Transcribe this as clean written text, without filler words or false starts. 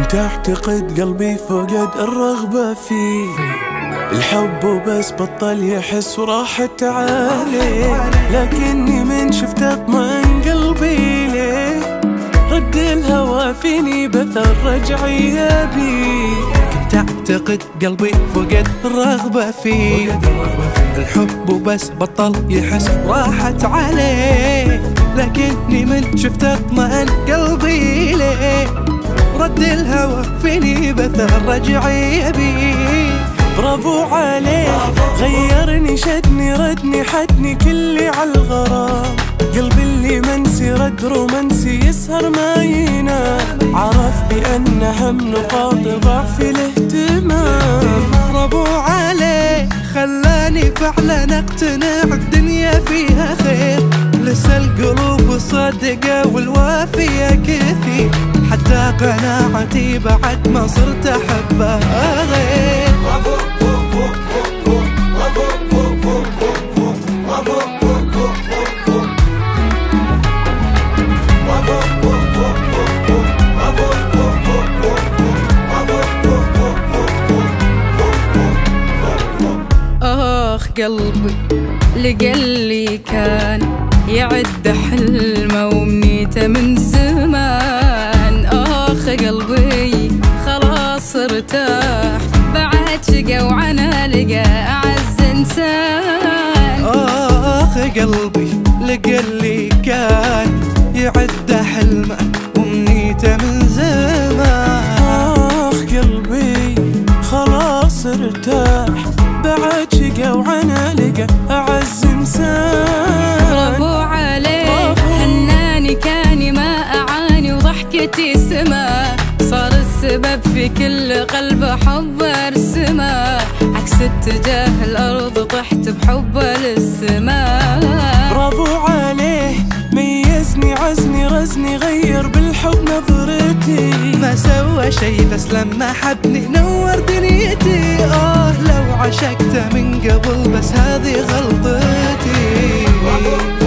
كنت أعتقد قلبي فقد الرغبة فيه، الحب وبس بطل يحس وراحت عليه، لكني من شفت اطمئن قلبي ليه، رد الهوى فيني بثر رجعي بيه. كنت أعتقد قلبي فقد الرغبة فيه، الحب وبس بطل يحس وراحت عليه، لكني من شفت اطمئن قلبي ليه، رد الهوى فيني بثر رجعي بيه. برافو عليه، غيرني شدني ردني حدني كلي عالغرام، قلبي اللي منسي رد رومانسي يسهر ما ينام، عرف بأن هم نقاط ضعف الاهتمام. برافو عليه، خلاني فعلا اقتنع الدنيا فيها خير، لسه القلوب الصادقة والوافية كثير، حتى قناعتي بعد ما صرت احبها غير. قلبي لقلي كان يعد حلمه ومنيته من زمان، قلبي خلاص ارتاح بعد شقى وعنا لقى أعز إنسان. قلبي لقلي كان يعد حلمه ومنيته من زمان، قلبي خلاص ارتاح بعد شقى وعنا لقى أعز إنسان. برافو عليه، هناني كاني ما أعاني وضحكتي سما، صار السبب في كل قلب حب ارسمه، عكس اتجاه الأرض طحت بحبه للسماء. برافو عليه، ميزني عزني رزني غير بالحب نظرتي، ما سوى شي بس لما حبني نور دنيتي. لو عشقته من قبل بس هذه غلطتي.